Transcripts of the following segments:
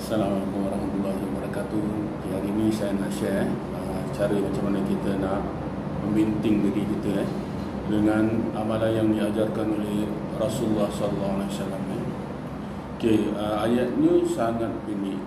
Assalamualaikum warahmatullahi wabarakatuh. Hari ini saya nak share cara macam mana kita nak membinting diri kita dengan amalan yang diajarkan oleh Rasulullah SAW. Okey, ayatnya sangat pendek,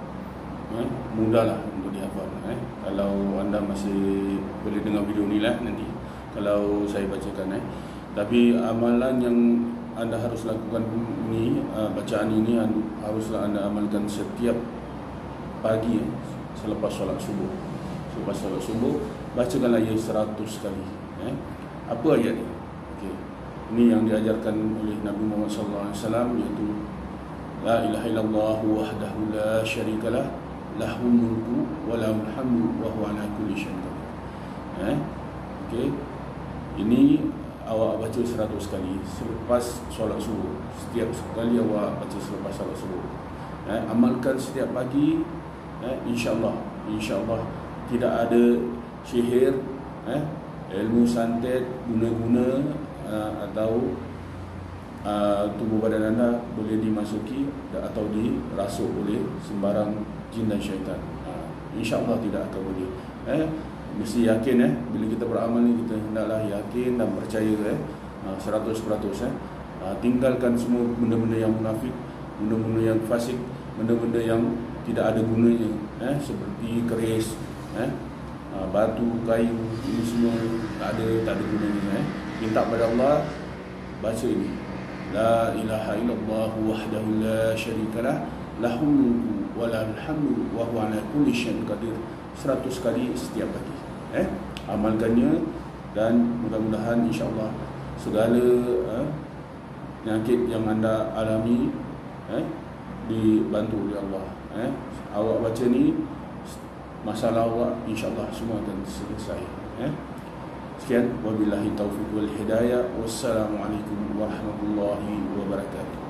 mudahlah untuk dihafal. Kalau anda masih boleh dengar video ni lah nanti kalau saya bacakan. Tapi amalan yang anda harus lakukan ini, bacaan ini haruslah anda amalkan setiap pagi selepas solat subuh. Selepas solat subuh, bacakanlah ayat 100 kali. Apa ayat ni? Okay. Ini yang diajarkan oleh Nabi Muhammad SAW, iaitu La ilaha illallah wahdahu la syarikalah, lahul mulku wa lahul hamdu wa huwa ala kulli syai'in qadir. Okay. Ini awak baca 100 kali selepas solat subuh. Setiap kali awak baca selepas solat subuh. Amalkan setiap pagi. InsyaAllah tidak ada sihir, ilmu santet guna-guna atau tubuh badan anda boleh dimasuki atau dirasuk oleh sembarang jin dan syaitan. InsyaAllah tidak akan boleh. Mesti yakin bila kita beramal ni, kita hendaklah yakin dan percaya 100%. Tinggalkan semua benda-benda yang munafik, benda-benda yang fasik, benda-benda yang tidak ada gunanya, seperti keris, batu, kayu, ini semua tak ada gunanya. Minta pada Allah, baca ini, La ilaha illallah wahdahu la syarikalah, lahul mulku wa lahul hamdu wa huwa ala kulli syai'in qadir, 100 kali setiap pagi. Amalkannya dan mudah-mudahan insyaAllah segala penyakit yang anda alami dibantu oleh Allah. Awak baca ni, masalah awak insyaAllah semua akan selesai. Sekian, wabillahi taufiq wal hidayah. Wassalamualaikum warahmatullahi wabarakatuh.